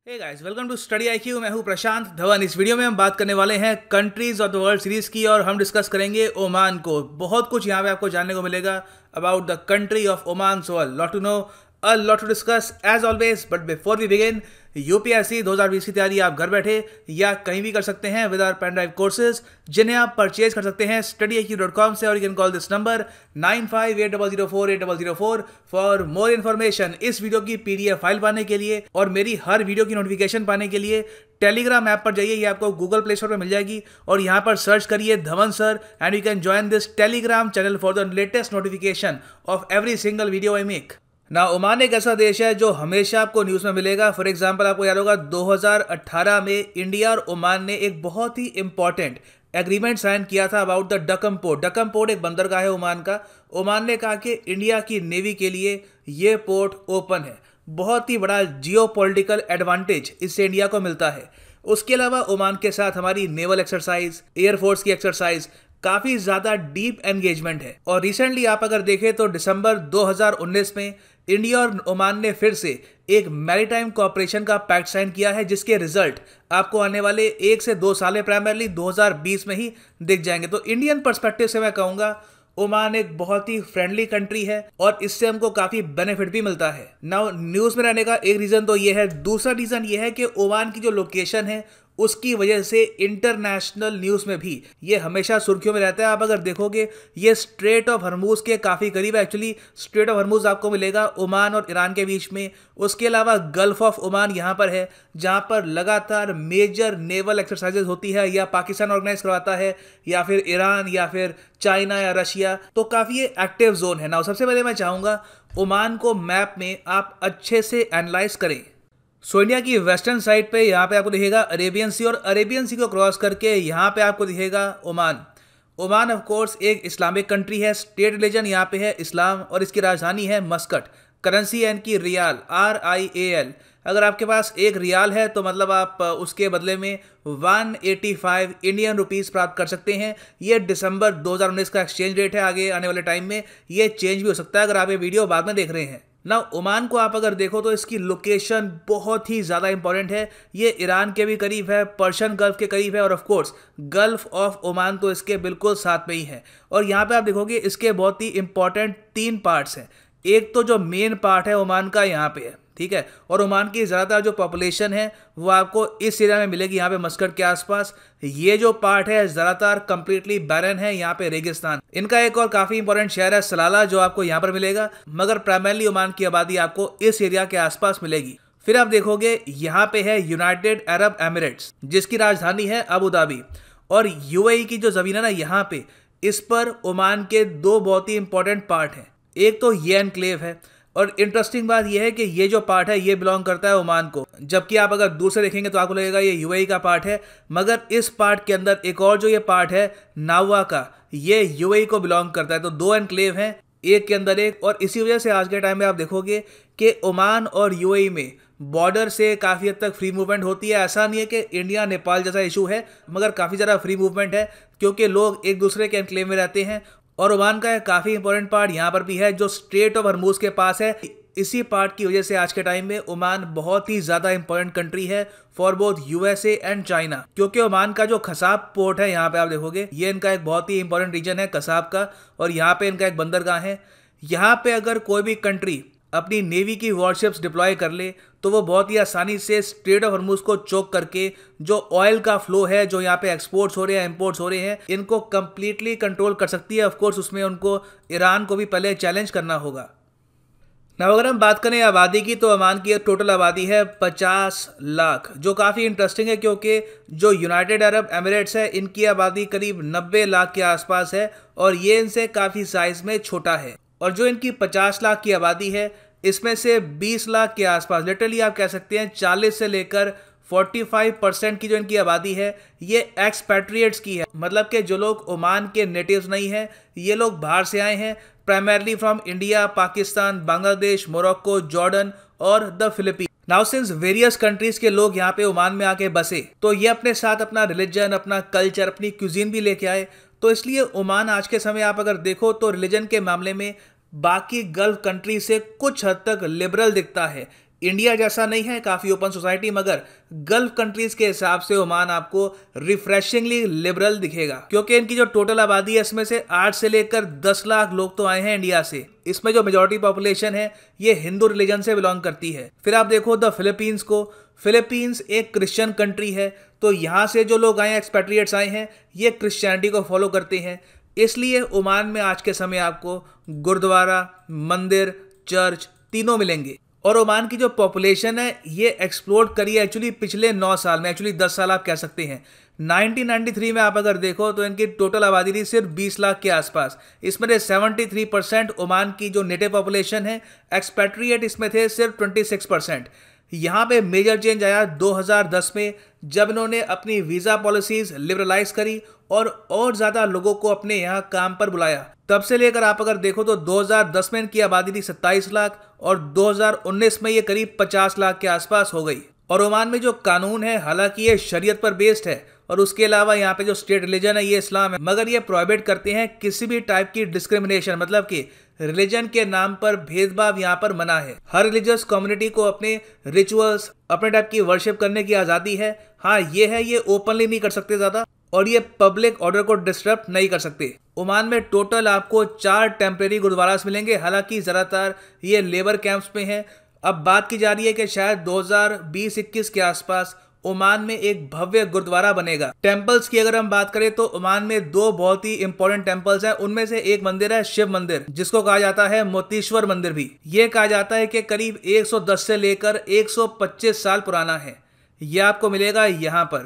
Hey guys, welcome to study IQ. मैं हूं प्रशांत धवन। इस वीडियो में हम बात करने वाले हैं countries of the world series की और हम डिस्कस करेंगे ओमान को। बहुत कुछ यहां पे आपको जानने को मिलेगा about the country of Oman. So a lot to know, a lot to discuss as always. But before we begin, UPSC 2020 की तैयारी आप घर बैठे या कहीं भी कर सकते हैं with our pen drive courses, जिन्हें आप परचेज कर सकते हैं StudyIQ.com से। और you can call this number 9580048004 for more information. इस वीडियो की PDF फाइल पाने के लिए और मेरी हर वीडियो की नोटिफिकेशन पाने के लिए टेलीग्राम ऐप पर जाइए। ये आपको गूगल प्ले स्टोर पर मिल जाएगी और यहाँ पर सर्च करिए Dhawan sir and you can join this Telegram channel for the latest notification of every single video I make. ना ओमान एक ऐसा देश है जो हमेशा आपको न्यूज़ में मिलेगा। फॉर एग्जांपल, आपको याद होगा 2018 में इंडिया और ओमान ने एक बहुत ही इंपॉर्टेंट एग्रीमेंट साइन किया था about the Duqm port. Duqm port एक बंदरगाह है ओमान का। ओमान ने कहा कि इंडिया की नेवी के लिए ये पोर्ट ओपन है। बहुत ही बड़ा जियोपॉलिटिकल एडवांटेज इससे इंडिया को मिलता है। उसके अलावा ओमान के साथ हमारी नेवल एक्सरसाइज, एयरफोर्स की एक्सरसाइज, काफी ज्यादा डीप एंगेजमेंट है। और रिसेंटली आप अगर देखें तो दिसंबर 2019 में इंडिया और ओमान ने फिर से एक मैरीटाइम कोऑपरेशन का पैक्ट साइन किया है, जिसके रिजल्ट आपको आने वाले 1 से 2 साल में, प्राइमरली 2020 में ही दिख जाएंगे। तो इंडियन पर्सपेक्टिव से मैं कहूंगा ओमान एक बहुत ही फ्रेंडली कंट्री है और इससे हमको काफी बेनिफिट भी मिलता है। नाउ न्यूज में रहने का एक रीजन तो ये है। दूसरा रीजन ये है कि ओमान की जो लोकेशन है उसकी वजह से इंटरनेशनल न्यूज़ में भी ये हमेशा सुर्खियों में रहता है। आप अगर देखोगे ये स्ट्रेट ऑफ हरमुज के काफ़ी करीब है। एक्चुअली स्ट्रेट ऑफ हरमुज आपको मिलेगा ओमान और ईरान के बीच में। उसके अलावा गल्फ ऑफ ओमान यहाँ पर है, जहाँ पर लगातार मेजर नेवल एक्सरसाइजेज होती है, या पाकिस्तान ऑर्गेनाइज करवाता है या फिर ईरान या फिर चाइना या रशिया। तो काफ़ी ये एक्टिव जोन है ना। सबसे पहले मैं चाहूँगा ओमान को मैप में आप अच्छे से एनालाइज करें। सो इंडिया की वेस्टर्न साइड पे यहाँ पे आपको दिखेगा अरेबियन सी, और अरेबियन सी को क्रॉस करके यहाँ पे आपको दिखेगा ओमान। ओमान ऑफ कोर्स एक इस्लामिक कंट्री है। स्टेट रिलीजन यहाँ पे है इस्लाम और इसकी राजधानी है मस्कट। करेंसी है इनकी रियाल, RIAL। अगर आपके पास एक रियाल है तो मतलब आप उसके बदले में 185 इंडियन रुपीस प्राप्त कर सकते हैं। ये दिसंबर 2019 का एक्सचेंज रेट है। आगे आने वाले टाइम में ये चेंज भी हो सकता है अगर आप ये वीडियो बाद में देख रहे हैं ना। ओमान को आप अगर देखो तो इसकी लोकेशन बहुत ही ज़्यादा इंपॉर्टेंट है। ये ईरान के भी करीब है, पर्शियन गल्फ के करीब है और of course Gulf of Oman तो इसके बिल्कुल साथ में ही है। और यहाँ पे आप देखोगे इसके बहुत ही इंपॉर्टेंट 3 पार्ट्स हैं। एक तो जो मेन पार्ट है ओमान का यहाँ पे है, ठीक है। और ओमान की ज़्यादातर जो पॉपुलेशन है वो आपको इस एरिया में मिलेगी, यहाँ पे मस्कट के आसपास। ये जो पार्ट है ज़्यादातर कंप्लीटली बैरन है, यहाँ पे रेगिस्तान। इनका एक और काफ़ी इंपॉर्टेंट शहर है सलाला, जो आपको यहाँ पर मिलेगा, मगर प्राइमरली ओमान की आबादी आपको इस एरिया के आसपास मिलेगी। फिर आप देखोगे यहाँ पे है यूनाइटेड अरब एमिरेट्स, जिसकी राजधानी है अबू धाबी। और UAE की जो ज़मीन है ना यहाँ पे, इस पर ओमान के 2 बहुत ही इंपॉर्टेंट पार्ट हैं। एक तो ये एनक्लेव है, और इंटरेस्टिंग बात यह है कि ये जो पार्ट है ये बिलोंग करता है ओमान को, जबकि आप अगर दूर से देखेंगे तो आपको लगेगा ये UAE का पार्ट है। मगर इस पार्ट के अंदर एक और जो ये पार्ट है नावा का, ये UAE को बिलोंग करता है। तो 2 एनक्लेव हैं एक के अंदर एक। और इसी वजह से आज के टाइम में आप देखोगे कि ओमान और UAE में बॉर्डर से काफ़ी हद तक फ्री मूवमेंट होती है। ऐसा नहीं है कि इंडिया नेपाल जैसा इशू है, मगर काफ़ी ज़्यादा फ्री मूवमेंट है क्योंकि लोग एक दूसरे के एनक्लेव में रहते हैं। और ओमान का एक काफ़ी इंपॉर्टेंट पार्ट यहाँ पर भी है जो स्ट्रेट ऑफ हरमुज के पास है। इसी पार्ट की वजह से आज के टाइम में ओमान बहुत ही ज़्यादा इंपॉर्टेंट कंट्री है for both USA and China. क्योंकि ओमान का जो खसाब पोर्ट है यहाँ पे आप देखोगे, ये इनका एक बहुत ही इंपॉर्टेंट रीजन है कसाब का, और यहाँ पे इनका एक बंदरगाह है। यहाँ पे अगर कोई भी कंट्री अपनी नेवी की वॉरशिप्स डिप्लॉय कर ले तो वो बहुत ही आसानी से स्ट्रेट ऑफ हरमुज को चोक करके जो ऑयल का फ्लो है, जो यहाँ पे एक्सपोर्ट्स हो रहे हैं, इंपोर्ट्स हो रहे हैं, इनको कंप्लीटली कंट्रोल कर सकती है। ऑफ कोर्स उसमें उनको ईरान को भी पहले चैलेंज करना होगा ना। अगर हम बात करें आबादी की तो ओमान की टोटल आबादी है 50 लाख, जो काफ़ी इंटरेस्टिंग है क्योंकि जो यूनाइटेड अरब एमिरेट्स है इनकी आबादी करीब 90 लाख के आसपास है और ये इनसे काफ़ी साइज में छोटा है। और जो इनकी 50 लाख की आबादी है इसमें से 20 लाख के आसपास, लिटरली आप कह सकते हैं 40 से लेकर 45% की जो इनकी आबादी है ये एक्सपैट्रिएट्स की है। मतलब कि जो लोग ओमान के नेटिव्स नहीं हैं, ये लोग बाहर से आए हैं, primarily from India, Pakistan, Bangladesh, Morocco, Jordan और the Philippines. Now since various countries के लोग यहाँ पे ओमान में आके बसे, तो ये अपने साथ अपना रिलीजन, अपना कल्चर, अपनी क्यूजीन भी लेके आए। तो इसलिए ओमान आज के समय आप अगर देखो तो रिलीजन के मामले में बाकी गल्फ कंट्री से कुछ हद तक लिबरल दिखता है। इंडिया जैसा नहीं है, काफी ओपन सोसाइटी, मगर गल्फ कंट्रीज के हिसाब से ओमान आपको रिफ्रेशिंगली लिबरल दिखेगा, क्योंकि इनकी जो टोटल आबादी है इसमें से 8 से लेकर 10 लाख लोग तो आए हैं इंडिया से। इसमें जो मेजॉरिटी पॉपुलेशन है ये हिंदू रिलीजन से बिलोंग करती है। फिर आप देखो द फिलीपींस को, फिलीपींस एक क्रिश्चियन कंट्री है, तो यहाँ से जो लोग आए हैं, एक्सपेट्रिएट्स आए हैं, ये क्रिश्चियनिटी को फॉलो करते हैं। इसलिए ओमान में आज के समय आपको गुरुद्वारा, मंदिर, चर्च तीनों मिलेंगे। और ओमान की जो पॉपुलेशन है ये एक्सप्लोड करी है एक्चुअली पिछले 9 साल में, एक्चुअली 10 साल आप कह सकते हैं। 1993 में आप अगर देखो तो इनकी टोटल आबादी थी सिर्फ 20 लाख के आसपास। इसमें 73% ओमान की जो नेटिव पॉपुलेशन है, एक्सपेट्रिएट इसमें थे सिर्फ 26%। यहाँ पे मेजर चेंज आया 2010 में, जब इन्होंने अपनी वीज़ा पॉलिसीज लिबरलाइज करी और ज़्यादा लोगों को अपने यहाँ काम पर बुलाया। तब से लेकर आप अगर देखो तो 2010 में इनकी आबादी थी 27 लाख और 2019 में ये करीब 50 लाख के आसपास हो गई। और ओमान में जो कानून है, हालांकि ये शरीयत पर बेस्ड है और उसके अलावा यहाँ पे जो स्टेट रिलीजन है ये इस्लाम है, मगर ये प्रोहिबिट करते हैं किसी भी टाइप की डिस्क्रिमिनेशन, मतलब कि रिलीजन के नाम पर भेदभाव यहाँ पर मना है। हर रिलीजियस कम्युनिटी को अपने रिचुअल्स, अपने टाइप की वर्शिप करने की आज़ादी है। हाँ ये है, ये ओपनली नहीं कर सकते ज़्यादा, और ये पब्लिक ऑर्डर को डिस्टर्ब नहीं कर सकते। ओमान में टोटल आपको 4 टेम्परेरी गुरुद्वारास मिलेंगे, हालांकि ज़्यादातर ये लेबर कैंप्स में हैं। अब बात की जा रही है कि शायद 2020-21 के आसपास ओमान में एक भव्य गुरुद्वारा बनेगा। टेम्पल्स की अगर हम बात करें तो ओमान में 2 बहुत ही इंपॉर्टेंट टेम्पल्स हैं। उनमें से एक मंदिर है शिव मंदिर, जिसको कहा जाता है मोतीश्वर मंदिर भी। ये कहा जाता है कि करीब 110 से लेकर 125 साल पुराना है। यह आपको मिलेगा यहाँ पर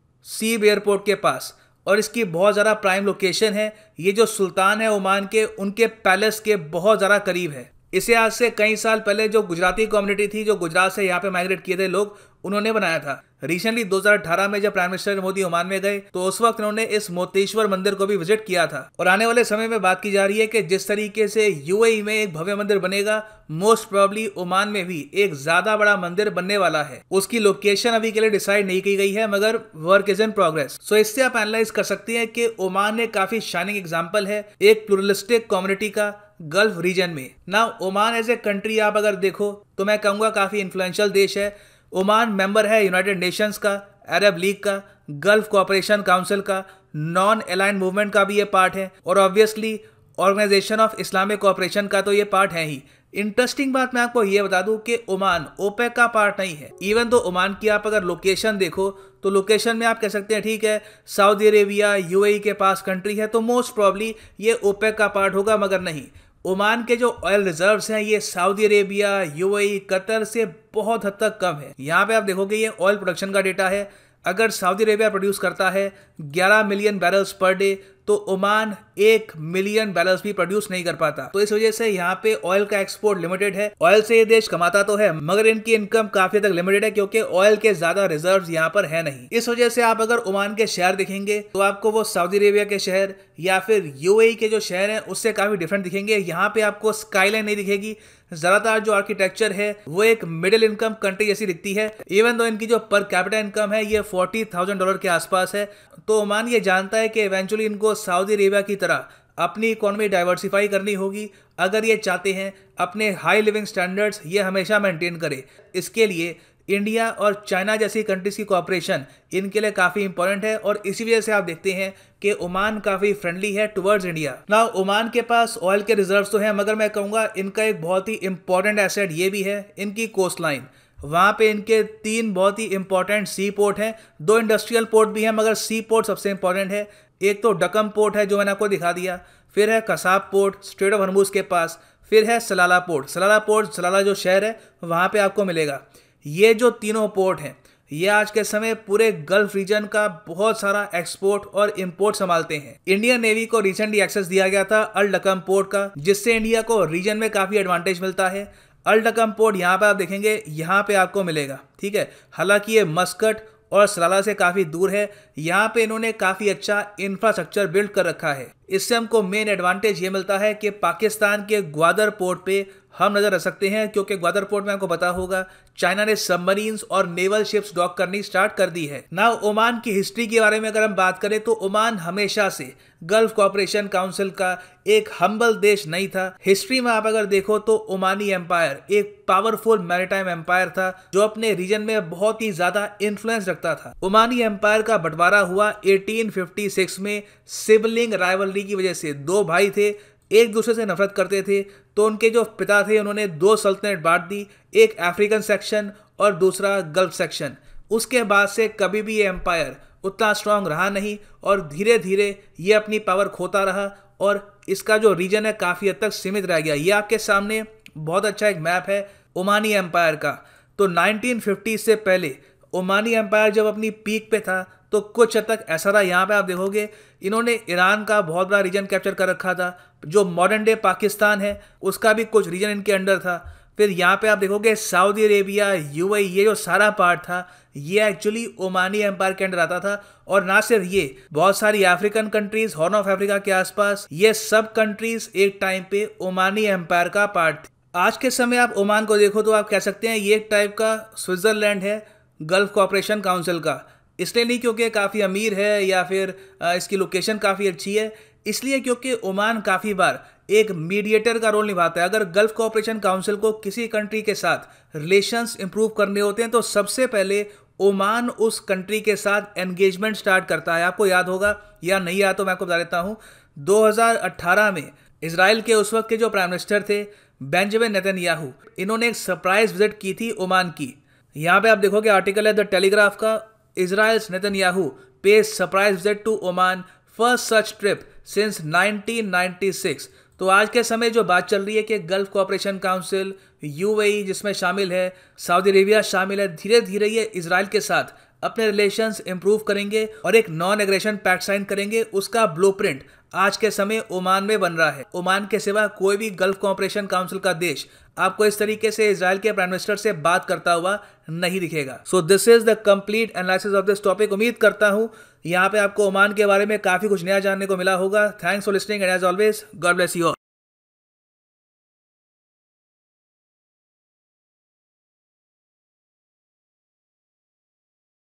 सीब एयरपोर्ट के पास, और इसकी बहुत ज़्यादा प्राइम लोकेशन है। ये जो सुल्तान है ओमान के, उनके पैलेस के बहुत ज़्यादा करीब है। इसे आज से कई साल पहले जो गुजराती कम्युनिटी थी, जो गुजरात से यहाँ पे माइग्रेट किए थे लोग, उन्होंने बनाया था। रिसेंटली 2018 में जब प्राइम मिनिस्टर मोदी ओमान में गए तो उस वक्त उन्होंने इस मोतीश्वर मंदिर को भी विजिट किया था। और आने वाले समय में बात की जा रही है कि जिस तरीके से यूएई में एक भव्य मंदिर बनेगा, मोस्ट प्रोबेबली ओमान में भी एक ज्यादा बड़ा मंदिर बनने वाला है। उसकी लोकेशन अभी के लिए डिसाइड नहीं की गई है, मगर work is in progress. So इससे आप एनालाइज कर सकते हैं कि ओमान एक काफी शाइनिंग एग्जाम्पल है एक प्लुरलिस्टिक कम्युनिटी का गल्फ रीजन में। Now Oman as a country आप अगर देखो तो मैं कहूँगा काफी इन्फ्लुएंशियल देश है। ओमान मेंबर है यूनाइटेड नेशंस का, अरब लीग का, गल्फ कोऑपरेशन काउंसिल का, नॉन अलाइंड मूवमेंट का भी ये पार्ट है, और obviously Organisation of Islamic Cooperation का तो ये पार्ट है ही। इंटरेस्टिंग बात मैं आपको ये बता दूं कि ओमान ओपेक का पार्ट नहीं है। इवन तो ओमान की आप अगर लोकेशन देखो तो लोकेशन में आप कह सकते हैं ठीक है सऊदी अरेबिया, यूएई के पास कंट्री है, तो मोस्ट प्रॉब्ली ये ओपेक का पार्ट होगा, मगर नहीं। ओमान के जो ऑयल रिजर्व्स हैं ये सऊदी अरेबिया, यूएई, कतर से बहुत हद तक कम है। यहाँ पे आप देखोगे ये ऑयल प्रोडक्शन का डेटा है। अगर सऊदी अरेबिया प्रोड्यूस करता है 11 मिलियन बैरल्स पर डे, तो ओमान 1 मिलियन बैरल्स भी प्रोड्यूस नहीं कर पाता। तो इस वजह से यहाँ पे ऑयल का एक्सपोर्ट लिमिटेड है। ऑयल से ये देश कमाता तो है, मगर इनकी इनकम काफी तक लिमिटेड है, क्योंकि ऑयल के ज्यादा रिजर्व्स यहाँ पर है नहीं। इस वजह से आप अगर ओमान के शहर देखेंगे तो आपको वो सऊदी अरेबिया के शहर या फिर यूएई के जो शहर हैं उससे काफी डिफरेंट दिखेंगे। यहाँ पे आपको स्काईलाइन नहीं दिखेगी। ज्यादातर जो आर्किटेक्चर है वो एक मिडिल इनकम कंट्री जैसी दिखती है। इवन तो इनकी जो पर कैपिटा इनकम है ये $40,000 के आसपास है। तो ओमान ये जानता है कि इवेंचुअली इनको सऊदी अरेबिया की तरह अपनी इकोनॉमी डाइवर्सिफाई करनी होगी, अगर ये चाहते हैं अपने हाई लिविंग स्टैंडर्ड्स ये हमेशा मेंटेन करे। इसके लिए इंडिया और चाइना जैसी कंट्रीज की कोऑपरेशन इनके लिए काफ़ी इंपॉर्टेंट है, और इसी वजह से आप देखते हैं कि ओमान काफ़ी फ्रेंडली है टुवर्ड्स इंडिया। नाउ ओमान के पास ऑयल के रिजर्व्स तो हैं, मगर मैं कहूँगा इनका एक बहुत ही इंपॉर्टेंट एसेट ये भी है इनकी कोस्ट लाइन। वहाँ पे इनके 3 बहुत ही इंपॉर्टेंट सी पोर्ट हैं, 2 इंडस्ट्रियल पोर्ट भी हैं, मगर सी पोर्ट सबसे इंपॉर्टेंट है। एक तो डकम पोर्ट है जो मैंने आपको दिखा दिया, फिर है Khasab port strait of Hormuz के पास, फिर है सलाला पोर्ट। सलाला पोर्ट, सलाला जो शहर है वहाँ पे आपको मिलेगा। ये जो तीनों पोर्ट हैं ये आज के समय पूरे गल्फ रीजन का बहुत सारा एक्सपोर्ट और इंपोर्ट संभालते हैं। इंडियन नेवी को रिसेंटली एक्सेस दिया गया था अल डकम पोर्ट का, जिससे इंडिया को रीजन में काफ़ी एडवांटेज मिलता है। अल डकम पोर्ट यहाँ पे आप देखेंगे यहाँ पे आपको मिलेगा, ठीक है। हालांकि ये मस्कट और सलाला से काफ़ी दूर है। यहाँ पे इन्होंने काफ़ी अच्छा इंफ्रास्ट्रक्चर बिल्ड कर रखा है। इससे हमको मेन एडवांटेज ये मिलता है कि पाकिस्तान के ग्वादर पोर्ट पे हम नजर रख सकते हैं, क्योंकि ग्वादर पोर्ट में आपको पता होगा चाइना ने सबमरीन्स और नेवल शिप्स डॉक करनी स्टार्ट कर दी है। नाउ ओमान की हिस्ट्री के बारे में अगर हम बात करें तो ओमान हमेशा से गल्फ कोऑपरेशन काउंसिल का एक हम्बल देश नहीं था। हिस्ट्री में आप अगर देखो तो ओमानी एम्पायर एक पावरफुल मैरीटाइम एम्पायर था जो अपने रीजन में बहुत ही ज्यादा इन्फ्लुएंस रखता था। ओमानी एम्पायर का बंटवारा हुआ 1856 में सिबलिंग राइवलरी की वजह से। दो भाई थे, एक दूसरे से नफरत करते थे, तो उनके जो पिता थे उन्होंने दो सल्तनत बांट दी, एक अफ्रीकन सेक्शन और दूसरा गल्फ सेक्शन। उसके बाद से कभी भी ये एम्पायर उतना स्ट्रांग रहा नहीं और धीरे धीरे ये अपनी पावर खोता रहा और इसका जो रीजन है काफ़ी हद तक सीमित रह गया। ये आपके सामने बहुत अच्छा एक मैप है ओमानी एम्पायर का। तो 1950 से पहले ओमानी एम्पायर जब अपनी पीक पे था तो कुछ हद तक ऐसा रहा। यहाँ पे आप देखोगे इन्होंने ईरान का बहुत बड़ा रीजन कैप्चर कर रखा था, जो मॉडर्न डे पाकिस्तान है उसका भी कुछ रीजन इनके अंडर था। फिर यहाँ पे आप देखोगे सऊदी अरेबिया, यूएई, ये जो सारा पार्ट था ये एक्चुअली ओमानी एम्पायर के अंडर आता था। और ना सिर्फ ये, बहुत सारी African countries, horn of Africa के आसपास, ये सब कंट्रीज एक टाइम पे ओमानी एम्पायर का पार्ट थी। आज के समय आप ओमान को देखो तो आप कह सकते हैं ये एक टाइप का स्विट्जरलैंड है गल्फ कोऑपरेशन काउंसिल का। इसलिए नहीं क्योंकि काफ़ी अमीर है या फिर इसकी लोकेशन काफ़ी अच्छी है, इसलिए क्योंकि ओमान काफ़ी बार एक मीडिएटर का रोल निभाता है। अगर गल्फ कोऑपरेशन काउंसिल को किसी कंट्री के साथ रिलेशंस इंप्रूव करने होते हैं तो सबसे पहले ओमान उस कंट्री के साथ एंगेजमेंट स्टार्ट करता है। आपको याद होगा या नहीं याद तो मैं आपको बता देता हूँ, 2018 में इजराइल के उस वक्त के जो प्राइम मिनिस्टर थे बेंजामिन नेतन्याहू, इन्होंने एक सरप्राइज विजिट की थी ओमान की। यहाँ पे आप देखोगे आर्टिकल है द टेलीग्राफ का, Israel's Netanyahu pays surprise visit to Oman, first such trip since 1996। तो आज के समय जो बात चल रही है कि गल्फ कोऑपरेशन काउंसिल, यूएई जिसमें शामिल है, सऊदी अरेबिया शामिल है, धीरे धीरे ये इजराइल के साथ अपने रिलेशंस इंप्रूव करेंगे और एक नॉन एग्रेशन पैक्ट साइन करेंगे। उसका ब्लूप्रिंट आज के समय ओमान में बन रहा है। ओमान के सिवा कोई भी गल्फ कोऑपरेशन काउंसिल का देश आपको इस तरीके से इजराइल के प्राइम मिनिस्टर से बात करता हुआ नहीं दिखेगा। So this is the complete analysis of this topic. उम्मीद करता हूं यहाँ पे आपको ओमान के बारे में काफी कुछ नया जानने को मिला होगा। Thanks for listening and as always God bless you all.